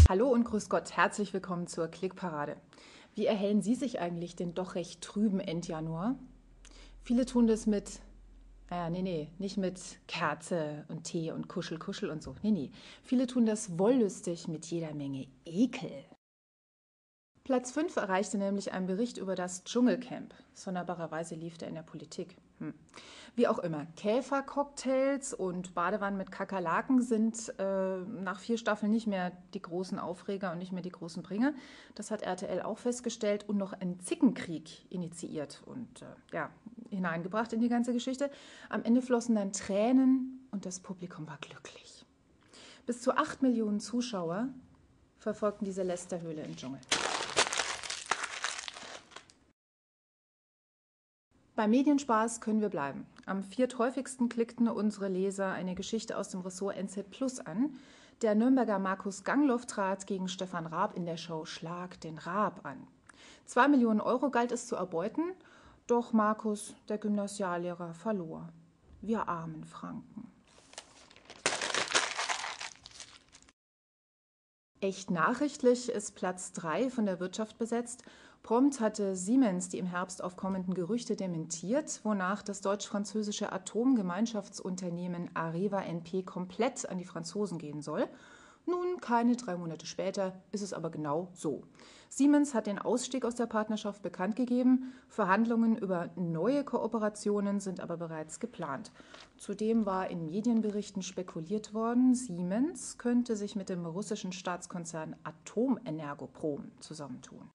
Hallo und grüß Gott, herzlich willkommen zur Klickparade. Wie erhellen Sie sich eigentlich den doch recht trüben Endjanuar? Viele tun das mit, nicht mit Kerze und Tee und Kuschel und so. Nee. Viele tun das wollüstig mit jeder Menge Ekel. Platz 5 erreichte nämlich ein Bericht über das Dschungelcamp. Sonderbarerweise lief der in der Politik. Wie auch immer, Käfercocktails und Badewannen mit Kakerlaken sind nach 4 Staffeln nicht mehr die großen Aufreger und nicht mehr die großen Bringer. Das hat RTL auch festgestellt und noch einen Zickenkrieg initiiert und hineingebracht in die ganze Geschichte. Am Ende flossen dann Tränen und das Publikum war glücklich. Bis zu 8 Millionen Zuschauer verfolgten diese Lästerhöhle im Dschungel. Beim Medienspaß können wir bleiben. Am vierthäufigsten klickten unsere Leser eine Geschichte aus dem Ressort NZ Plus an. Der Nürnberger Markus Gangloff trat gegen Stefan Raab in der Show Schlag den Raab an. 2 Millionen Euro galt es zu erbeuten, doch Markus, der Gymnasiallehrer, verlor. Wir armen Franken. Echt nachrichtlich ist Platz 3 von der Wirtschaft besetzt. Prompt hatte Siemens die im Herbst aufkommenden Gerüchte dementiert, wonach das deutsch-französische Atomgemeinschaftsunternehmen Areva NP komplett an die Franzosen gehen soll. Nun, keine 3 Monate später, ist es aber genau so. Siemens hat den Ausstieg aus der Partnerschaft bekannt gegeben. Verhandlungen über neue Kooperationen sind aber bereits geplant. Zudem war in Medienberichten spekuliert worden, Siemens könnte sich mit dem russischen Staatskonzern Atomenergoprom zusammentun.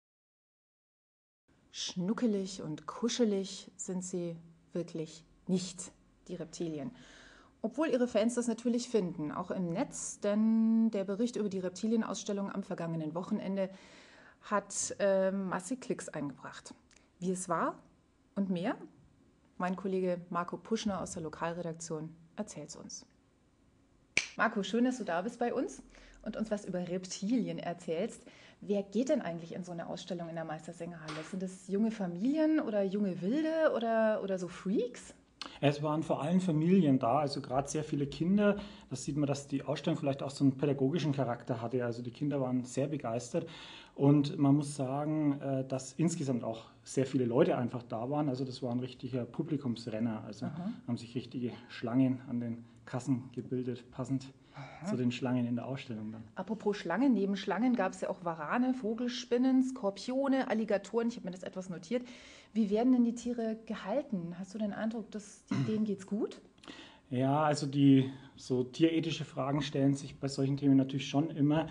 Schnuckelig und kuschelig sind sie wirklich nicht, die Reptilien. Obwohl ihre Fans das natürlich finden, auch im Netz, denn der Bericht über die Reptilienausstellung am vergangenen Wochenende hat massig Klicks eingebracht. Wie es war und mehr? Mein Kollege Marco Puschner aus der Lokalredaktion erzählt es uns. Marco, schön, dass du da bist bei uns und uns was über Reptilien erzählst. Wer geht denn eigentlich in so eine Ausstellung in der Meistersängerhalle? Sind das junge Familien oder junge Wilde oder so Freaks? Es waren vor allem Familien da, also gerade sehr viele Kinder. Das sieht man, dass die Ausstellung vielleicht auch so einen pädagogischen Charakter hatte. Also die Kinder waren sehr begeistert. Und man muss sagen, dass insgesamt auch sehr viele Leute einfach da waren. Also das war ein richtiger Publikumsrenner. Also haben sich richtige Schlangen an den Kassen gebildet, passend zu den Schlangen in der Ausstellung dann. Apropos Schlangen, neben Schlangen gab es ja auch Warane, Vogelspinnen, Skorpione, Alligatoren. Ich habe mir das etwas notiert. Wie werden denn die Tiere gehalten? Hast du den Eindruck, dass denen geht's gut? Ja, also so tierethische Fragen stellen sich bei solchen Themen natürlich schon immer.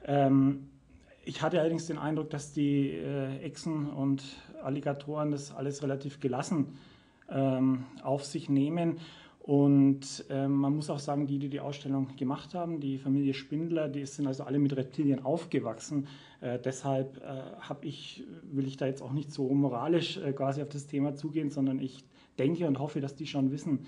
Ich hatte allerdings den Eindruck, dass die Echsen und Alligatoren das alles relativ gelassen auf sich nehmen. Und man muss auch sagen, die Ausstellung gemacht haben, die Familie Spindler, die sind also alle mit Reptilien aufgewachsen. Deshalb will ich da jetzt auch nicht so moralisch quasi auf das Thema zugehen, sondern ich denke und hoffe, dass die schon wissen,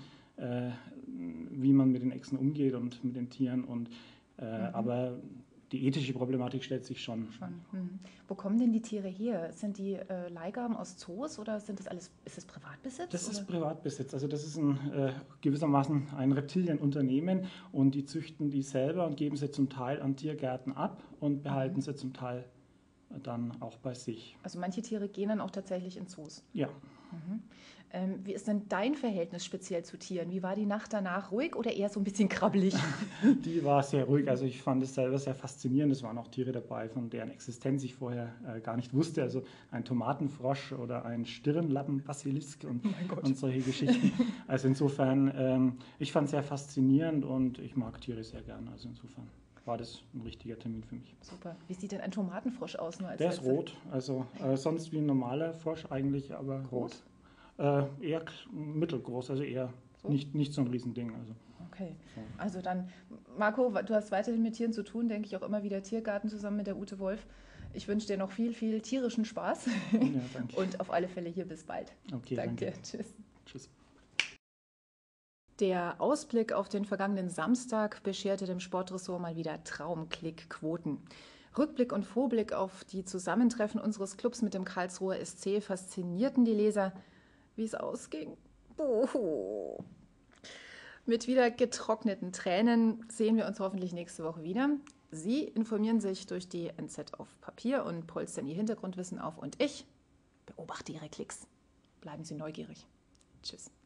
wie man mit den Echsen umgeht und mit den Tieren. Aber die ethische Problematik stellt sich schon. Wo kommen denn die Tiere her? Sind die Leihgaben aus Zoos oder ist das Privatbesitz? Das ist Privatbesitz. Also das ist gewissermaßen ein Reptilienunternehmen und die züchten die selber und geben sie zum Teil an Tiergärten ab und behalten sie zum Teil dann auch bei sich. Also manche Tiere gehen dann auch tatsächlich in Zoos? Ja. Wie ist denn dein Verhältnis speziell zu Tieren? Wie war die Nacht danach? Ruhig oder eher so ein bisschen krabbelig? Die war sehr ruhig. Also ich fand es selber sehr faszinierend. Es waren auch Tiere dabei, von deren Existenz ich vorher gar nicht wusste. Also ein Tomatenfrosch oder ein Stirnlappenbasilisk und solche Geschichten. Also insofern, ich fand es sehr faszinierend und ich mag Tiere sehr gerne. Also insofern war das ein richtiger Termin für mich. Super. Wie sieht denn ein Tomatenfrosch aus? Der ist rot. Also sonst wie ein normaler Frosch eigentlich, aber rot. Eher mittelgroß, also eher so? nicht so ein Riesending. Also. Okay, also dann, Marco, du hast weiterhin mit Tieren zu tun, denke ich auch immer wieder Tiergarten zusammen mit der Ute Wolf. Ich wünsche dir noch viel, viel tierischen Spaß Ja, danke. Und auf alle Fälle hier bis bald. Okay, danke. Tschüss. Tschüss. Der Ausblick auf den vergangenen Samstag bescherte dem Sportressort mal wieder Traumklickquoten. Rückblick und Vorblick auf die Zusammentreffen unseres Clubs mit dem Karlsruher SC faszinierten die Leser. Wie es ausging? Mit wieder getrockneten Tränen sehen wir uns hoffentlich nächste Woche wieder. Sie informieren sich durch die NZ auf Papier und polstern Ihr Hintergrundwissen auf und ich beobachte Ihre Klicks. Bleiben Sie neugierig. Tschüss.